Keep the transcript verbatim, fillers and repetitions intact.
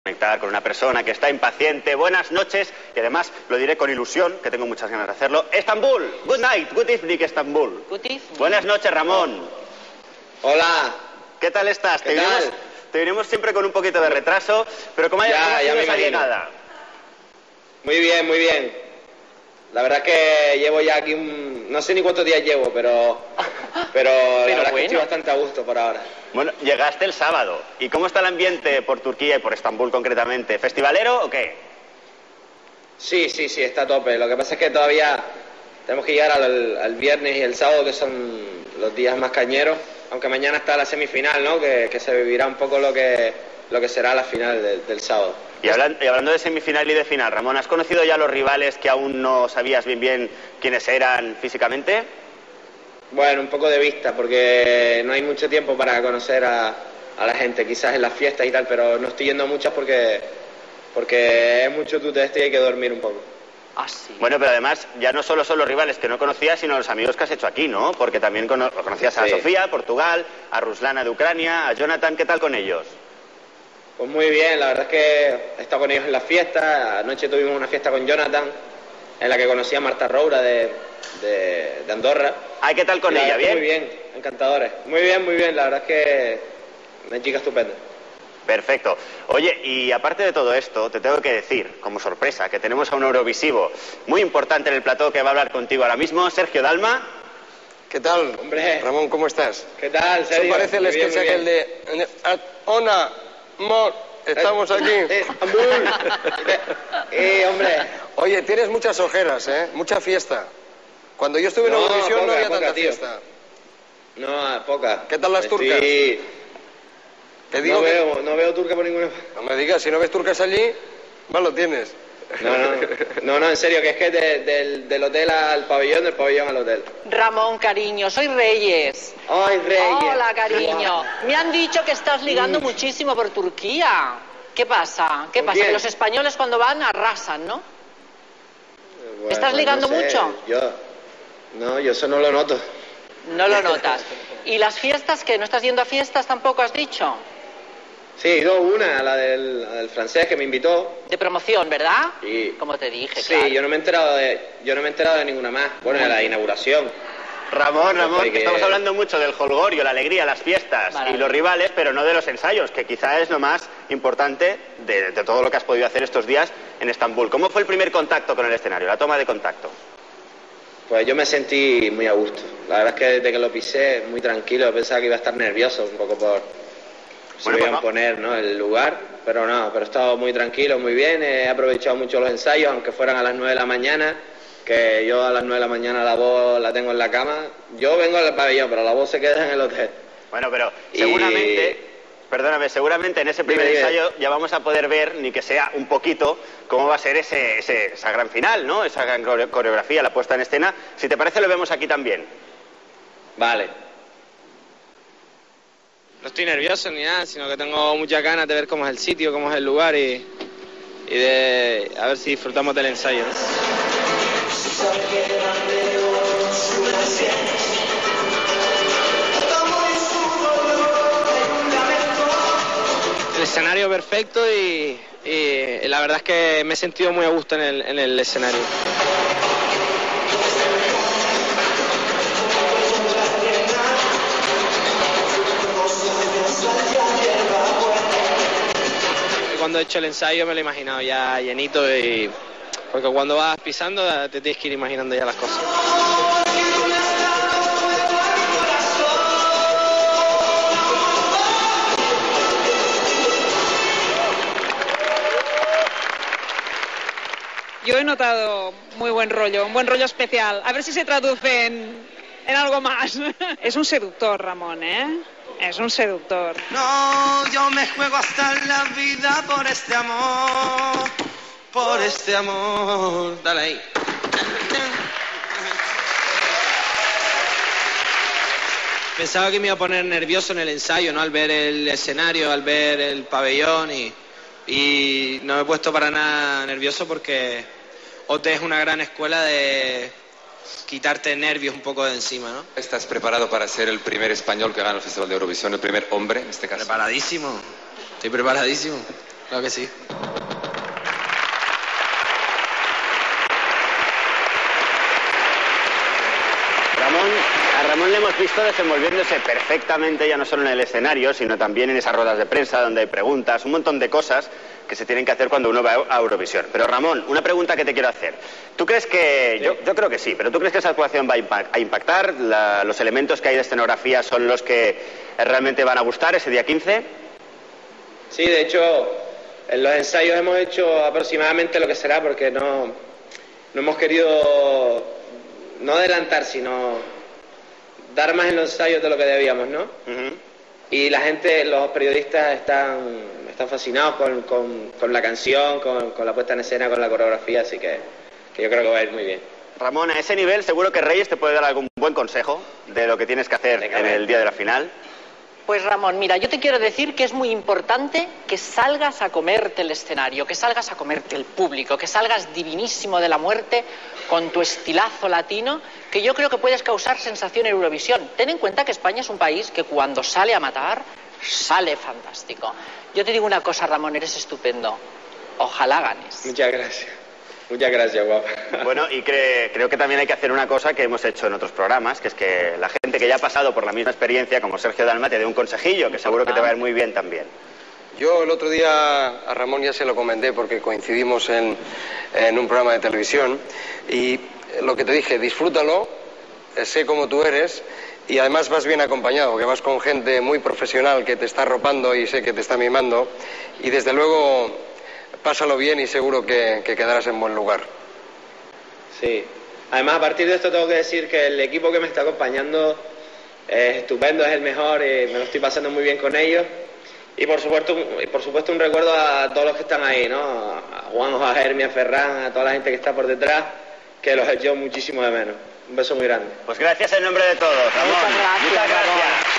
Conectar con una persona que está impaciente. Buenas noches, y además lo diré con ilusión, que tengo muchas ganas de hacerlo. Estambul, good night, good evening, Estambul. Good evening. Buenas noches, Ramón. Hola. ¿Qué tal estás? ¿Qué te, tal? Vinimos, te vinimos siempre con un poquito de retraso, pero ¿cómo, Ya, ¿cómo ha ya sido me esa imagino. llegada? Muy bien, muy bien. La verdad es que llevo ya aquí un... No sé ni cuántos días llevo, pero... Pero la verdad es que estoy bastante a gusto por ahora. Bueno, llegaste el sábado. ¿Y cómo está el ambiente por Turquía y por Estambul concretamente? ¿Festivalero o qué? Sí, sí, sí, está a tope. Lo que pasa es que todavía tenemos que llegar al, al viernes y el sábado, que son los días más cañeros. Aunque mañana está la semifinal, ¿no? Que, que se vivirá un poco lo que, lo que será la final del, del sábado. Y, hablan, y hablando de semifinal y de final, Ramón, ¿has conocido ya a los rivales que aún no sabías bien bien quiénes eran físicamente? Bueno, un poco de vista, porque no hay mucho tiempo para conocer a, a la gente, quizás en las fiestas y tal, pero no estoy yendo a muchas porque, porque es mucho tuteste y hay que dormir un poco. Ah, sí. Bueno, pero además ya no solo son los rivales que no conocías, sino los amigos que has hecho aquí, ¿no? Porque también cono conocías a Sí. Sofía, Portugal, a Ruslana de Ucrania, a Jonathan. ¿Qué tal con ellos? Pues muy bien, la verdad es que he estado con ellos en las fiestas. Anoche tuvimos una fiesta con Jonathan, en la que conocí a Marta Roura de, de, de Andorra. Ay, ¿qué tal con Y la ella? verdad es que ¿Bien? Muy bien, encantadores. Muy bien, muy bien, la verdad es que una chica estupenda. Perfecto. Oye, y aparte de todo esto, te tengo que decir, como sorpresa, que tenemos a un Eurovisivo muy importante en el plató que va a hablar contigo ahora mismo, Sergio Dalma. ¿Qué tal? Hombre. Ramón, ¿cómo estás? ¿Qué tal, Eso Sergio? parece el Muy bien, sketch muy aquel bien. de... Ona, Mor, estamos aquí. Eh, Estambul. Eh, hombre. Oye, tienes muchas ojeras, ¿eh? Mucha fiesta. Cuando yo estuve en No, Eurovisión no poca, había poca, tanta tío. fiesta. No, poca. ¿Qué tal las turcas? Sí. Te digo No que... veo, no veo turca por ninguna... No me digas, si no ves turcas allí, mal lo tienes. No, no, no, no, en serio, que es que de- del, del hotel al pabellón, del pabellón al hotel. Ramón, cariño, soy Reyes. ¡Ay, Reyes! Hola, cariño. Me han dicho que estás ligando muchísimo por Turquía. ¿Qué pasa? ¿Qué ¿Con pasa? quién? Que los españoles cuando van arrasan, ¿no? Bueno, ¿Estás pues ligando no sé, mucho? Yo, no, yo eso no lo noto. No lo notas. ¿Y las fiestas qué? ¿No estás yendo a fiestas tampoco, has dicho? Sí, he ido a una, a la del, la del francés que me invitó. De promoción, ¿verdad? Y, Como te dije, sí, claro. yo no me he enterado de, yo no me he enterado de ninguna más. Bueno, de la inauguración. Ramón, Ramón, Porque- que estamos hablando mucho del holgorio, la alegría, las fiestas Maravilla. y los rivales, pero no de los ensayos, que quizá es lo más importante de, de todo lo que has podido hacer estos días en Estambul. ¿Cómo fue el primer contacto con el escenario, la toma de contacto? Pues yo me sentí muy a gusto. La verdad es que desde que lo pisé, muy tranquilo. Pensaba que iba a estar nervioso un poco por si Bueno, me iban pues a poner, ¿no?, el lugar. Pero no, pero he estado muy tranquilo, muy bien. He aprovechado mucho los ensayos, aunque fueran a las nueve de la mañana. Que yo a las nueve de la mañana la voz la tengo en la cama. Yo vengo al pabellón, pero la voz se queda en el hotel. Bueno, pero Y- seguramente, perdóname, seguramente en ese primer Dime, dime. ensayo ya vamos a poder ver, ni que sea un poquito, cómo va a ser ese, ese- esa gran final, ¿no? Esa gran core- coreografía, la puesta en escena. Si te parece, lo vemos aquí también. Vale. No estoy nervioso ni nada, sino que tengo muchas ganas de ver cómo es el sitio, cómo es el lugar y, y de a ver si disfrutamos del ensayo, ¿no? El escenario perfecto y, y la verdad es que me he sentido muy a gusto en el, en el escenario. Cuando he hecho el ensayo me lo he imaginado ya llenito y porque cuando vas pisando te tienes que ir imaginando ya las cosas. Yo he notado muy buen rollo, un buen rollo especial. A ver si se traduce en, en algo más. Es un seductor, Ramón, ¿eh? Es un seductor. No, yo me juego hasta la vida por este amor, por este amor. Dale ahí. Pensaba que me iba a poner nervioso en el ensayo, ¿no? Al ver el escenario, al ver el pabellón y, y no me he puesto para nada nervioso porque O T es una gran escuela de quitarte nervios un poco de encima, ¿no? ¿Estás preparado para ser el primer español que gana el Festival de Eurovisión, el primer hombre en este caso? Preparadísimo, estoy preparadísimo. Claro que sí. Ramón, a Ramón le hemos visto desenvolviéndose perfectamente, ya no solo en el escenario, sino también en esas ruedas de prensa donde hay preguntas, un montón de cosas que se tienen que hacer cuando uno va a Eurovisión. Pero Ramón, una pregunta que te quiero hacer. ¿Tú crees que, sí. yo, yo creo que sí, pero tú crees que esa actuación va a, impact, a impactar? La, ¿Los elementos que hay de escenografía son los que realmente van a gustar ese día quince? Sí, de hecho, en los ensayos hemos hecho aproximadamente lo que será, porque no, no hemos querido no adelantar, sino dar más en los ensayos de lo que debíamos, ¿no? Uh-huh. Y la gente, los periodistas están, están fascinados con, con, con la canción, con, con la puesta en escena, con la coreografía, así que, que yo creo que va a ir muy bien. Ramón, a ese nivel seguro que Reyes te puede dar algún buen consejo de lo que tienes que hacer Venga, en el día de la final. Pues Ramón, mira, yo te quiero decir que es muy importante que salgas a comerte el escenario, que salgas a comerte el público, que salgas divinísimo de la muerte con tu estilazo latino, que yo creo que puedes causar sensación en Eurovisión. Ten en cuenta que España es un país que cuando sale a matar, sale fantástico. Yo te digo una cosa, Ramón, eres estupendo. Ojalá ganes. Muchas gracias. Muchas gracias, guapa. Bueno, y cre creo que también hay que hacer una cosa que hemos hecho en otros programas, que es que la gente que ya ha pasado por la misma experiencia, como Sergio Dalma, te dé un consejillo, que seguro que te va a ir muy bien también. Yo el otro día a Ramón ya se lo comenté porque coincidimos en, en un programa de televisión y lo que te dije, disfrútalo, sé cómo tú eres y además vas bien acompañado, que vas con gente muy profesional que te está arropando y sé que te está mimando y desde luego pásalo bien y seguro que, que quedarás en buen lugar. Sí, además a partir de esto tengo que decir que el equipo que me está acompañando es estupendo, es el mejor y me lo estoy pasando muy bien con ellos. Y por supuesto, y por supuesto un recuerdo a todos los que están ahí, ¿no? A Juanjo, a Hermia, a Ferran, a toda la gente que está por detrás, que los echo muchísimo de menos. Un beso muy grande. Pues gracias en nombre de todos, Ramón. Muchas gracias. Muchas gracias.